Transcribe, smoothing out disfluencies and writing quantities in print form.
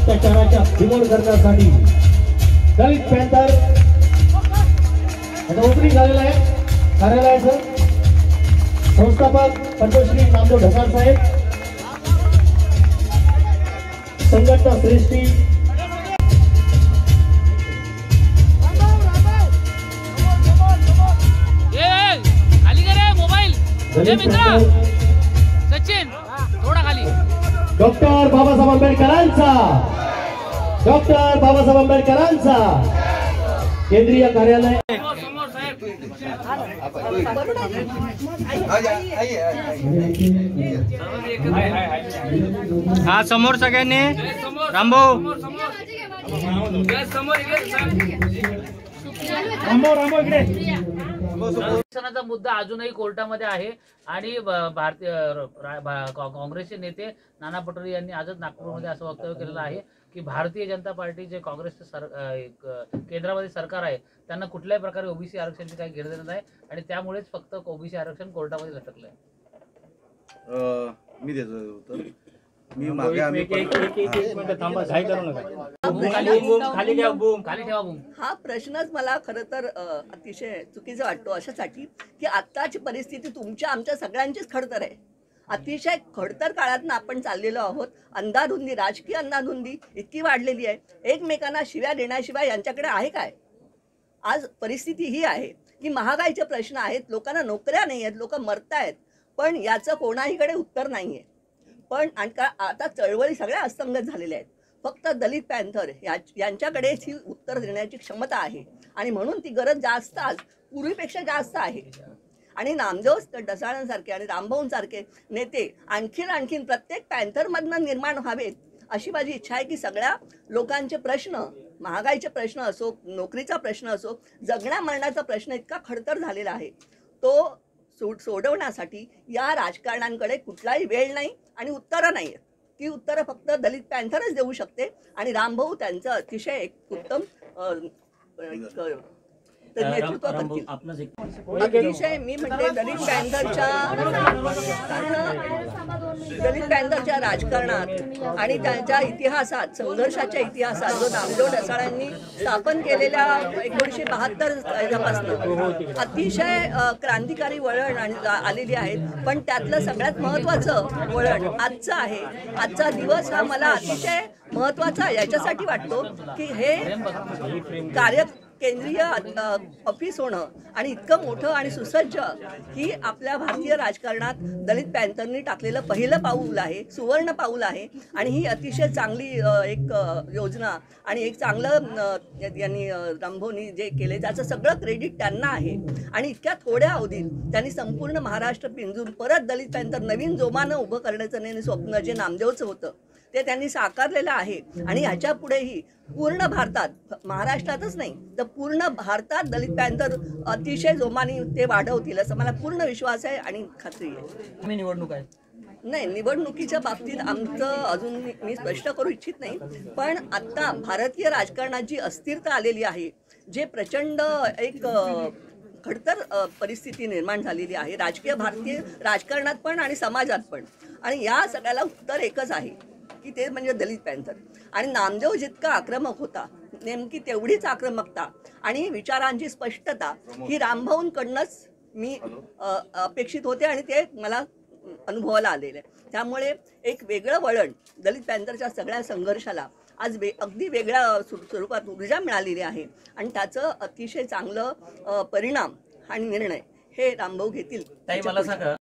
अत्याचाराच्या बिमोड करण्यासाठी दलित पॅंथर आता ओपनिंग झालेलं आहे कार्यालयाचं। संस्थापक पद्मश्री नामदेव ढसाळ साहेब, संघटना श्रेष्ठी सचिन थोडा खाली डॉक्टर बाबासाहेब आंबेडकरांचा, डॉक्टर बाबासाहेब आंबेडकरांचा केंद्रीय कार्यालय। हा समोर सगळ्यांनी रामभाऊ आरक्षणाचा मुद्दा अजूनही कोर्टामध्ये आहे आणि भारतीय काँग्रेसचे नेते नाना पटोले यांनी आजच नागपूरमध्ये असं वक्तव्य केलेलं आहे की भारतीय जनता पार्टी जे काँग्रेसचं केंद्रामध्ये सरकार आहे त्यांना कुठल्याही प्रकारे ओबीसी आरक्षणाची काही घेणं देणं नाही आणि त्यामुळेच फक्त ओबीसी आरक्षण कोर्टामध्ये लटकलंय। मी देतो उत्तर। मी मागे हा प्रश्नच मला खरं तर अतिशय चुकीचा वाटतो अशासाठी की आत्ताची परिस्थिती तुमच्या आमच्या सगळ्यांचीच खडतर आहे। अतिशय खडतर काळातून आपण चाललेलो आहोत। अंधाधुंदी, राजकीय अंधाधुंदी इतकी वाढलेली आहे, एकमेकांना शिव्या देण्याशिवाय यांच्याकडे आहे काय? आज परिस्थिती ही आहे की महागाईचे प्रश्न आहेत, लोकांना नोकऱ्या नाही आहेत, लोक मरतायत, पण याचं कोणाहीकडे उत्तर नाही आहे। पण आता चळवळी सगळ्या असंगत झालेल्या आहेत, फक्त दलित पॅंथर यांच्याकडेच ही उत्तर देण्याची क्षमता आहे आणि म्हणून ती गरज जास्त आज पूर्वीपेक्षा जास्त आहे। आणि नामदेव ढसाळांसारखे आणि रामभाऊंसारखे नेते आणखीन प्रत्येक पॅंथरमधनं निर्माण व्हावेत अशी माझी इच्छा आहे की सगळ्या लोकांचे प्रश्न, महागाईचे प्रश्न असो, नोकरीचा प्रश्न असो, जगण्या मरण्याचा प्रश्न इतका खडतर झालेला आहे, तो सोडवण्यासाठी या राजकारण्यांकडे कुठलाही वेळ नाही आणि उत्तरं नाही आहेत। ती उत्तरं फक्त दलित पॅंथरच देऊ शकते आणि रामभाऊ त्यांचं अतिशय एक उत्तम नेतृत्व करतील। अतिशय मी म्हणते दलित पॅंथरच्या राजकारणात आणि त्यांच्या इतिहासात, संघर्षाच्या इतिहासात जो नामदेव ढसाळांनी स्थापन केलेल्या 1972 पासून अतिशय क्रांतिकारी वळण आलेली आहेत, पण त्यातलं सगळ्यात महत्त्वाचं वळण आजचं आहे। आजचा दिवस हा मला अतिशय महत्त्वाचा याच्यासाठी वाटतो की हे केंद्रीय ऑफिस होणं आणि इतकं मोठं आणि सुसज्ज ही आपल्या भारतीय राजकारणात दलित पॅंथरनी टाकलेलं पहिलं पाऊल आहे, सुवर्ण पाऊल आहे आणि ही अतिशय चांगली एक योजना आणि एक चांगलं यांनी रामभाऊंनी जे केले त्याचं सगळं क्रेडिट त्यांना आहे। आणि इतक्या थोड्या अवधीत त्यांनी संपूर्ण महाराष्ट्र पिंजून परत दलित पॅंथर नवीन जोमानं उभं करण्याचं स्वप्न जे नामदेवचं होतं ते त्यांनी साकारलेलं आहे आणि ह्याच्या पुढेही पूर्ण भारतात, महाराष्ट्रातच नाही तर पूर्ण भारतात दलित पॅंथर अतिशय जोमाने ते वाढवतील असं मला पूर्ण विश्वास आहे आणि खात्री आहे। निवडणूक आहे नाही, निवडणुकीच्या बाबतीत आमचं अजून मी स्पष्ट करू इच्छित नाही, पण आत्ता भारतीय राजकारणात जी अस्थिरता आलेली आहे, जे प्रचंड एक खडतर परिस्थिती निर्माण झालेली आहे भारतीय राजकारणात पण आणि समाजात पण, आणि या सगळ्याला उत्तर एकच आहे की ते म्हणजे दलित पॅंथर। आणि नामदेव जितका आक्रमक होता नेमकी तेवढीच आक्रमकता आणि विचारांची स्पष्टता ही रामभाऊंकडनंच मी अपेक्षित होते आणि ते मला अनुभवाला आलेलं आहे। त्यामुळे एक वेगळं वळण दलित पॅंथरच्या सगळ्या संघर्षाला आज अगदी वेगळ्या स्वरूपात ऊर्जा मिळालेली आहे आणि त्याचं अतिशय चांगलं परिणाम आणि निर्णय हे रामभाऊ घेतील। ताई मला सांगा